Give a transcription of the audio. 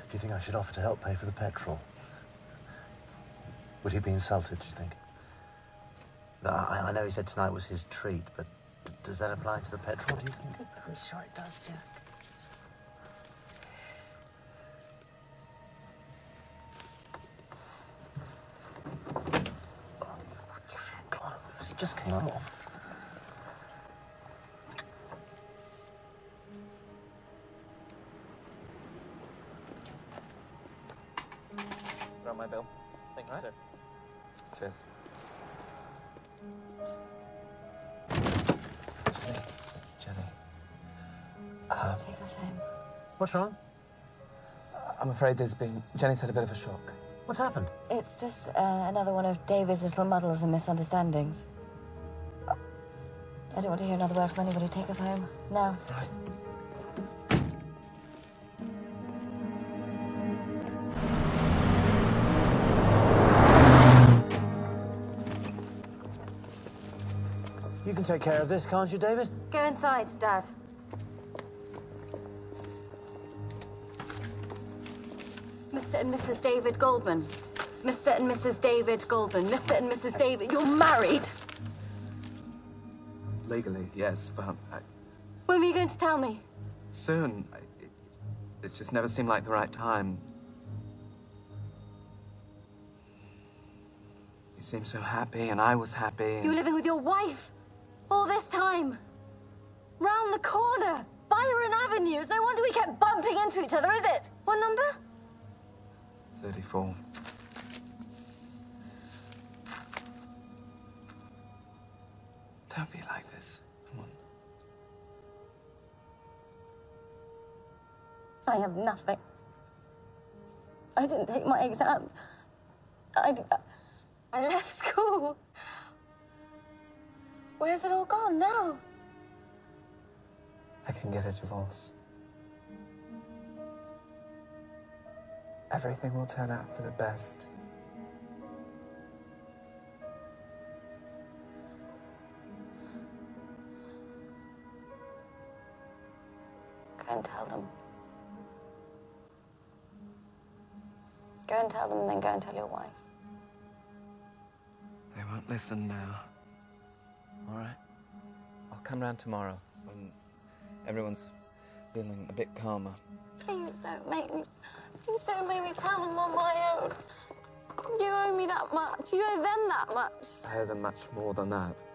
you think I should offer to help pay for the petrol? Would he be insulted, do you think? No, I know he said tonight was his treat, but does that apply to the petrol, do you think? I'm sure it does, Jack. God, he just came off. Got my bill. Thank you, sir. Cheers. Jenny. Take us home. What's wrong? I'm afraid Jenny's had a bit of a shock. What's happened? It's just another one of David's little muddles and misunderstandings. I don't want to hear another word from anybody. Take us home. Now. Right. You can take care of this, can't you, David? Go inside, Dad. Mr. and Mrs. David Goldman. Mr. and Mrs. David Goldman. Mr. and Mrs. David... You're married! Legally, yes, but When were you going to tell me? soon. It just never seemed like the right time. You seemed so happy, and I was happy. You were living with your wife all this time. Round the corner. Byron Avenue. It's no wonder we kept bumping into each other, is it? What number? 34. Don't be like this. Come on. I have nothing. I didn't take my exams. I left school. Where's it all gone now? I can get a divorce. Everything will turn out for the best. Go and tell them. Go and tell them, and then go and tell your wife. They won't listen now. All right. I'll come round tomorrow when everyone's feeling a bit calmer. Please don't make me tell them on my own. You owe me that much. You owe them that much. I owe them much more than that.